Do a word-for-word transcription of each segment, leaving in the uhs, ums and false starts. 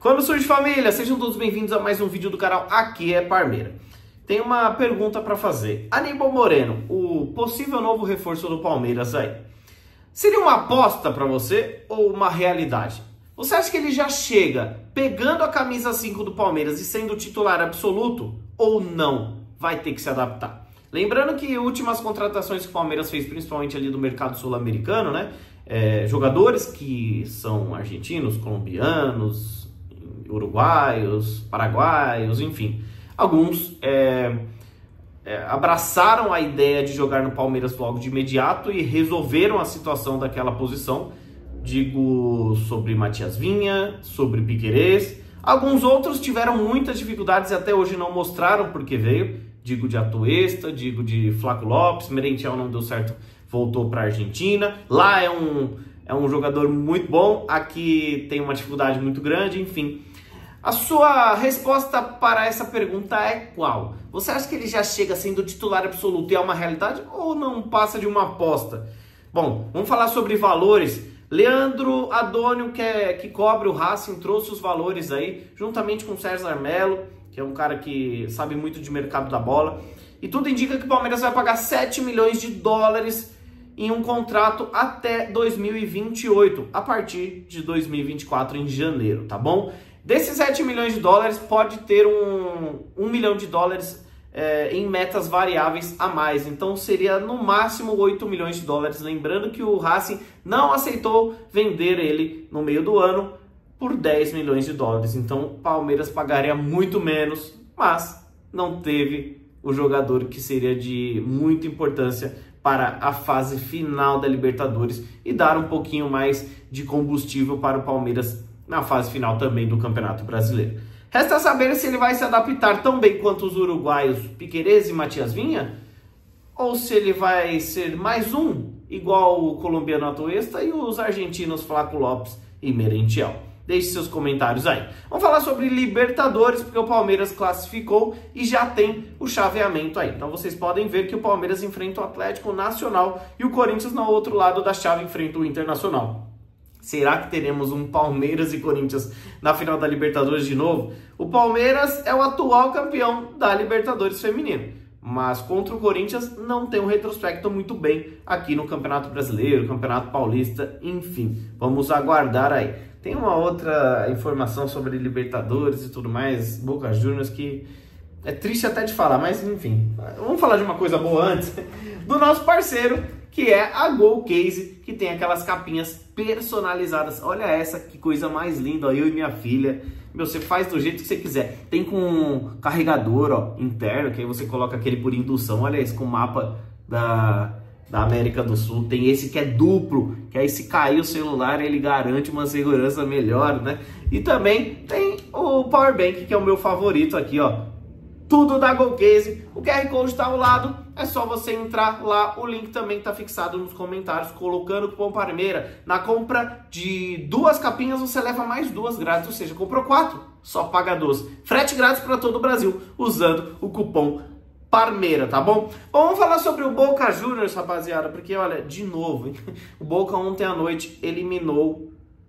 Quando surge família, sejam todos bem-vindos a mais um vídeo do canal Aqui é Parmeira. Tem uma pergunta para fazer. Aníbal Moreno, o possível novo reforço do Palmeiras aí, seria uma aposta para você ou uma realidade? Você acha que ele já chega pegando a camisa cinco do Palmeiras e sendo titular absoluto ou não? Vai ter que se adaptar. Lembrando que últimas contratações que o Palmeiras fez, principalmente ali do mercado sul-americano, né? É, jogadores que são argentinos, colombianos, uruguaios, paraguaios, enfim. Alguns é, é, abraçaram a ideia de jogar no Palmeiras logo de imediato e resolveram a situação daquela posição. Digo sobre Matias Vinha, sobre Piquerez. Alguns outros tiveram muitas dificuldades e até hoje não mostraram porque veio. Digo de Atuesta, digo de Flaco Lopes, Merentiel não deu certo, voltou para a Argentina. Lá é um, é um jogador muito bom, aqui tem uma dificuldade muito grande, enfim. A sua resposta para essa pergunta é qual? Você acha que ele já chega sendo titular absoluto e é uma realidade ou não passa de uma aposta? Bom, vamos falar sobre valores. Leandro Adônio, que, é, que cobre o Racing, trouxe os valores aí, juntamente com o César Melo, que é um cara que sabe muito de mercado da bola. E tudo indica que o Palmeiras vai pagar sete milhões de dólares em um contrato até dois mil e vinte e oito, a partir de dois mil e vinte e quatro, em janeiro, tá bom? Desses sete milhões de dólares, pode ter um, um milhão de dólares é, em metas variáveis a mais. Então, seria no máximo oito milhões de dólares. Lembrando que o Racing não aceitou vender ele no meio do ano por dez milhões de dólares. Então, o Palmeiras pagaria muito menos, mas não teve o jogador que seria de muita importância para a fase final da Libertadores e dar um pouquinho mais de combustível para o Palmeiras na fase final também do Campeonato Brasileiro. Resta saber se ele vai se adaptar tão bem quanto os uruguaios Piquerez e Matias Vinha, ou se ele vai ser mais um, igual o colombiano Atuesta e os argentinos Flaco Lopes e Merentiel. Deixe seus comentários aí. Vamos falar sobre Libertadores, porque o Palmeiras classificou e já tem o chaveamento aí. Então vocês podem ver que o Palmeiras enfrenta o Atlético Nacional e o Corinthians no outro lado da chave enfrenta o Internacional. Será que teremos um Palmeiras e Corinthians na final da Libertadores de novo? O Palmeiras é o atual campeão da Libertadores feminino, mas contra o Corinthians não tem um retrospecto muito bem aqui no Campeonato Brasileiro, Campeonato Paulista, enfim. Vamos aguardar aí. Tem uma outra informação sobre Libertadores e tudo mais, Boca Juniors, que é triste até de falar, mas enfim. Vamos falar de uma coisa boa antes, do nosso parceiro, que é a Gol Case, que tem aquelas capinhas personalizadas. Olha essa, que coisa mais linda, ó, eu e minha filha. Meu, você faz do jeito que você quiser. Tem com carregador, ó, interno, que aí você coloca aquele por indução. Olha esse com o mapa da, da América do Sul. Tem esse que é duplo, que aí se cair o celular, ele garante uma segurança melhor, né? E também tem o Power Bank, que é o meu favorito aqui, ó. Tudo da Gol Case. O Q R Code está ao lado, é só você entrar lá. O link também está fixado nos comentários, colocando o cupom Parmeira. Na compra de duas capinhas, você leva mais duas grátis, ou seja, comprou quatro, só paga duas. Frete grátis para todo o Brasil, usando o cupom Parmeira, tá bom? Bom, vamos falar sobre o Boca Juniors, rapaziada, porque, olha, de novo, hein? O Boca ontem à noite eliminou,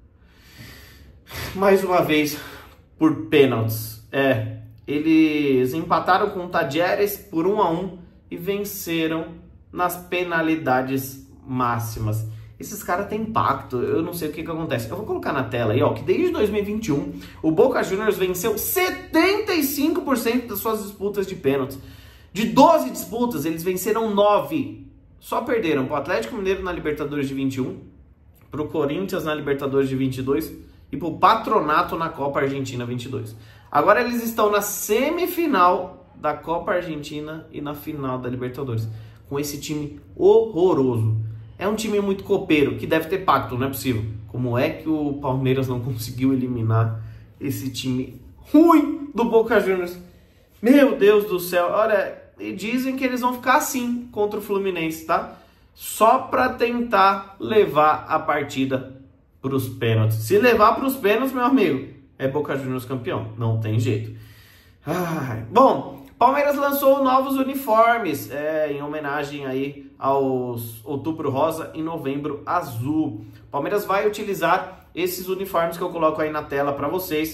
mais uma vez, por pênaltis. É... Eles empataram com o Tadieres por um a um e venceram nas penalidades máximas. Esses caras têm impacto, eu não sei o que que acontece. Eu vou colocar na tela aí, ó, que desde dois mil e vinte e um o Boca Juniors venceu setenta e cinco por cento das suas disputas de pênaltis. De doze disputas, eles venceram nove. Só perderam para o Atlético Mineiro na Libertadores de vinte e um, para o Corinthians na Libertadores de vinte e dois e para o Patronato na Copa Argentina vinte e dois. Agora eles estão na semifinal da Copa Argentina e na final da Libertadores, com esse time horroroso. É um time muito copeiro, que deve ter pacto, não é possível. Como é que o Palmeiras não conseguiu eliminar esse time ruim do Boca Juniors? Meu Deus do céu, olha, e dizem que eles vão ficar assim contra o Fluminense, tá? Só para tentar levar a partida para os pênaltis. Se levar para os pênaltis, meu amigo, é Boca Juniors campeão, não tem jeito. Ai, bom, Palmeiras lançou novos uniformes é, em homenagem aí aos Outubro Rosa e Novembro Azul. Palmeiras vai utilizar esses uniformes que eu coloco aí na tela para vocês.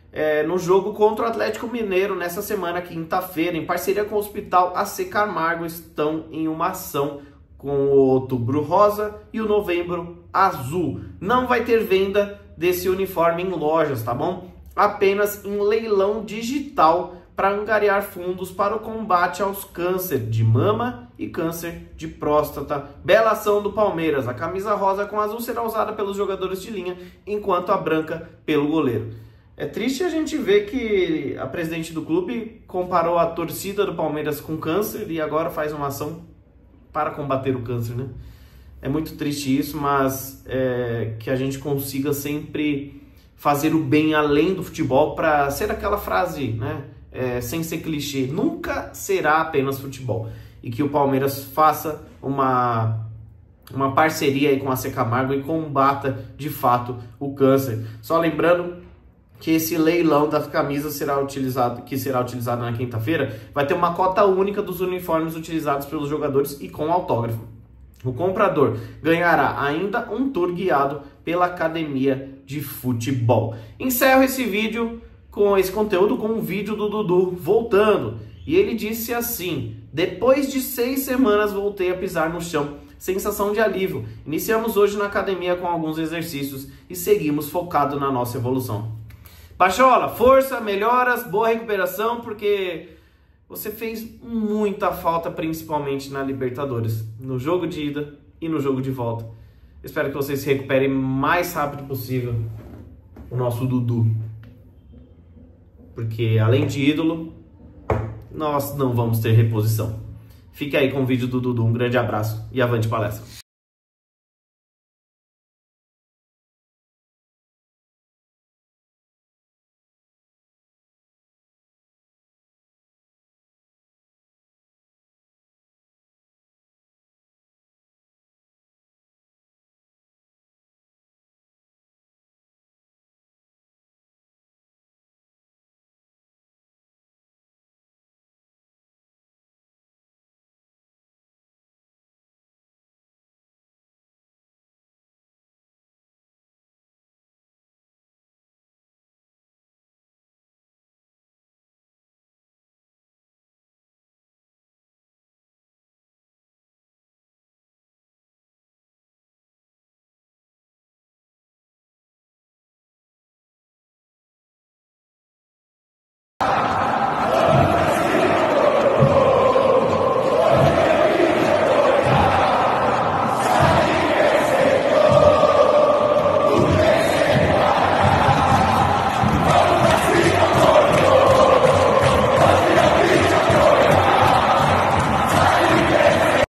é, no jogo contra o Atlético Mineiro nessa semana, quinta-feira, em parceria com o Hospital A C Camargo, estão em uma ação com o Outubro Rosa e o Novembro Azul. Não vai ter venda desse uniforme em lojas, tá bom? Apenas em leilão digital para angariar fundos para o combate aos câncer de mama e câncer de próstata. Bela ação do Palmeiras. A camisa rosa com azul será usada pelos jogadores de linha, enquanto a branca pelo goleiro. É triste a gente ver que a presidente do clube comparou a torcida do Palmeiras com câncer e agora faz uma ação para combater o câncer, né? É muito triste isso, mas é, que a gente consiga sempre fazer o bem além do futebol, para ser aquela frase, né? É, sem ser clichê, nunca será apenas futebol. E que o Palmeiras faça uma, uma parceria aí com a A C Camargo e combata de fato o câncer. Só lembrando que esse leilão das camisas será utilizado, que será utilizado na quinta-feira, vai ter uma cota única dos uniformes utilizados pelos jogadores e com autógrafo. O comprador ganhará ainda um tour guiado pela academia de futebol. Encerro esse vídeo com esse conteúdo com um vídeo do Dudu voltando. E ele disse assim: depois de seis semanas voltei a pisar no chão. Sensação de alívio. Iniciamos hoje na academia com alguns exercícios e seguimos focado na nossa evolução. Pachola, força, melhoras, boa recuperação, porque você fez muita falta, principalmente na Libertadores, no jogo de ida e no jogo de volta. Espero que você se recupere o mais rápido possível, o nosso Dudu. Porque além de ídolo, nós não vamos ter reposição. Fique aí com o vídeo do Dudu. Um grande abraço e avante palestra.